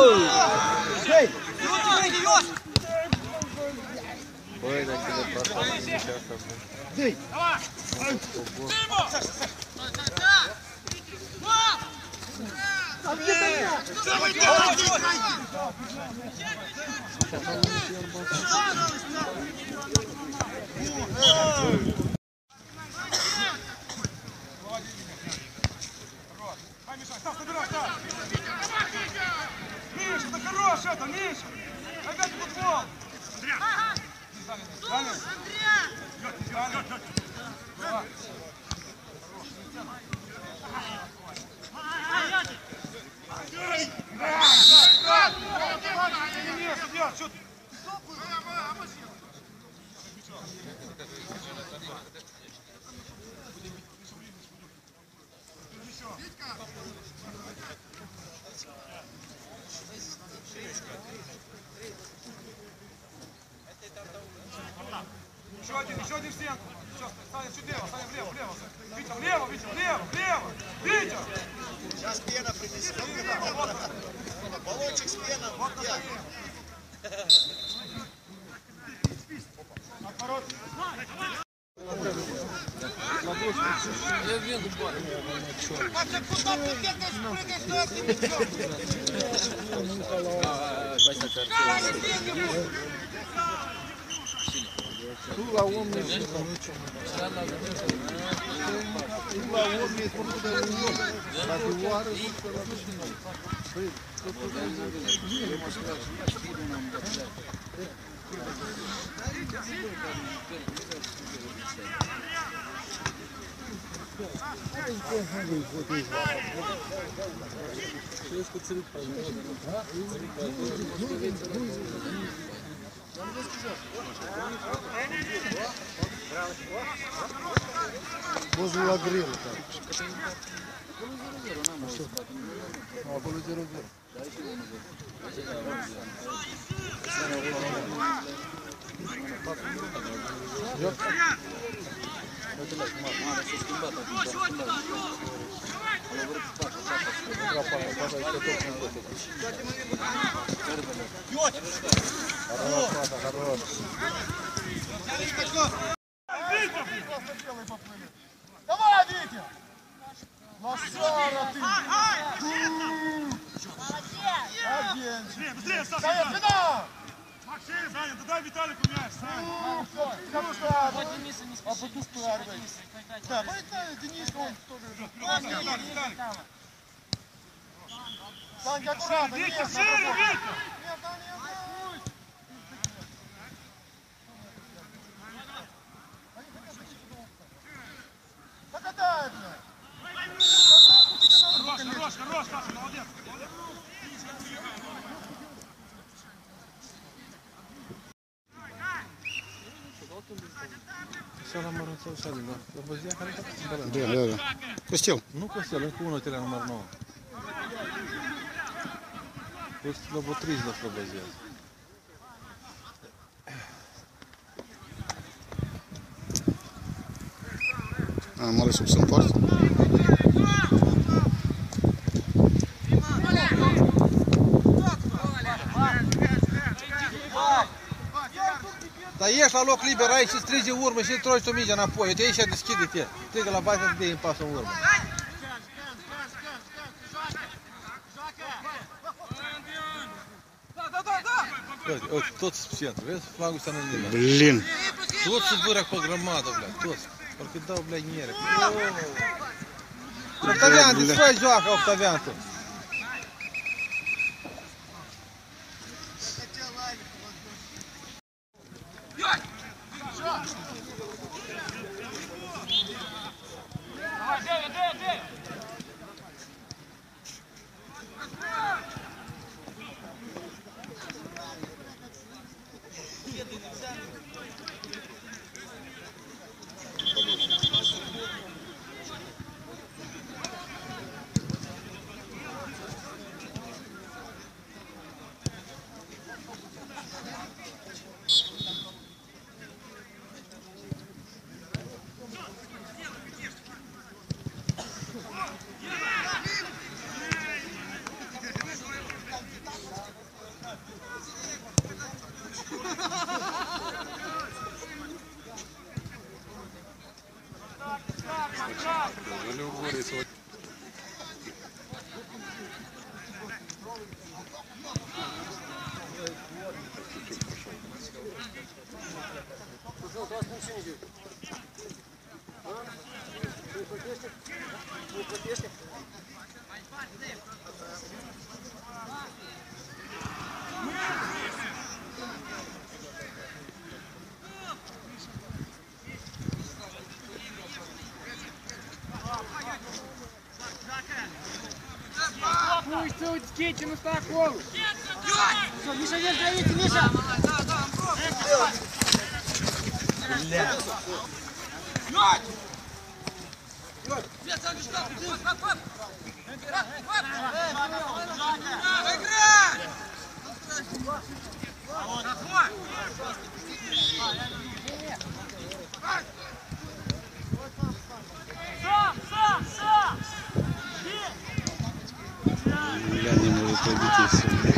Băi, dacă le pasă nici asta, bă. Dă-i! Миша, да хорош это, Миша! Опять футбол! Еще один в стенку. Саня, чуть лево, Саня, влево. Витя, влево. Витя! Сейчас пена принесет. Баллончик с пеной. Я вену бар. А ты куда ты бегаешь, прыгаешь, да ты не Tu la om ne știu nicio. Tu la om ne spune de un om. Dar de oară nu se la mine. Păi, totul Возле лагрела там. Acolo 0-0. Давай, Витя! Лошара ты! Быстрее, Саша! Саня, спина! Максим, Саня, дай Виталику мяч, Саня! Опускай! Да, Денис, он тоже... Саня, аккуратно! Витя, шире, Витя! Так отдай, блядь! Хорош, Саша, молодец! Seara mărunțel și adin, da. Lăbăzia care Da. Costel. Nu Costel, încă unul tine număr 9. Păi slăbotriți la Slăbăzia. Am ales sub să-mi poartă. Dar ieși la loc liber aici și strigi în urmă și întorci o minge înapoi. Uite aici deschide-te. Strigă la bază să dai în pasul în urmă. Uite, toți în centru, vezi? Flagul ăsta nu-i nimeni. Blin. Toți se vâră pe grămadă, blea, toți. Parcă dau, blea, miere. Octavian, de ce joacă, Octavian, tu? Леогорец. Пусть у скетчи на стакову. Все, Миша, вверх давите, Миша. Бля. Я не могу пробить сюда.